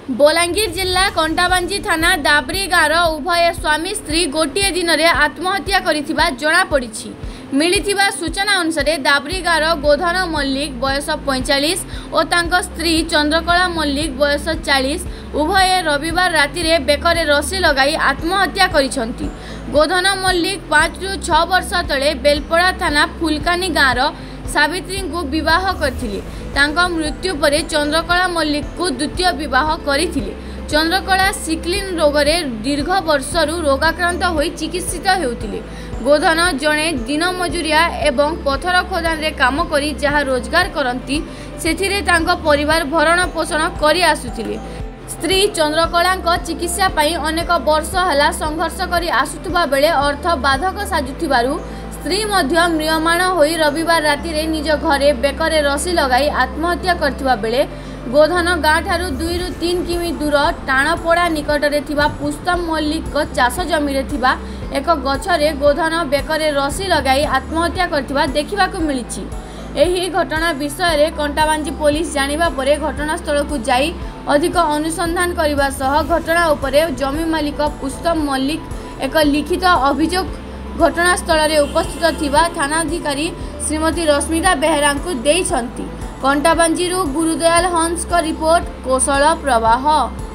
बलांगीर जिला कंटाबांजी थाना दाबरी गाँव उभय स्वामी स्त्री गोटे दिन में आत्महत्या करिथिबा जणा पड़िछि। मिलिथिबा सूचना अनुसार दाबरी गाँव गोधन मल्लिक बयस 45 और तांको स्त्री चंद्रकला मल्लिक बयस 40 उभय रविवार राति रे बेकरे रस्सी लगाई आत्महत्या करिसंती। गोधन मल्लिक 5 ରୁ 6 वर्ष तले बेलपड़ा थाना फुलकानी गाँव सावित्री को विवाह करथिले। तांका मृत्यु परे चंद्रकला मल्लिक को द्वितीय विवाह करिथिले। चंद्रकला सिक्लिन रोगरे दीर्घ वर्षरु रोगाक्रांत होई चिकित्सित हेउथिले। गोधन जणे दिन मजुरिया एवं पथर खोदान रे काम करी जहा रोजगार करंती सेथिरे तांका परिवार भरण पोषण करी आसुथिले। स्त्री चंद्रकला चिकित्सा पाई अनेक वर्ष हला संघर्ष करी आसुथुबा बेले अर्थ बाधक साजुथिबारु स्त्री मध्य म्रियमाण होई रविवार राति रे निज घरे बेकरे रस्सी लगाई आत्महत्या करथिबा बेले गोधन गाँ ठारू 2 ରୁ 3 किमी दूर टाणपड़ा निकट रे थिबा पुस्तम मल्लिक चाष जमी रे थिबा एक गछरे गोधन बेकरे रस्सी लगाई आत्महत्या करथिबा देखिबाकू मिलिछि। एही घटना विषय रे कंटाबांजी पुलिस जानिबा परे घटनास्थल को जाई अधिक अनुसंधान करबा सह घटना उपरे जमी मालिक पुस्तम मल्लिक एक लिखित अभियोग घटनास्थल रे उपस्थित थिबा थानाधिकारी श्रीमती रश्मिता बेहरा को देइछंती। कंटाबांजी गुरुदयाल हंस का रिपोर्ट कौशल प्रवाह।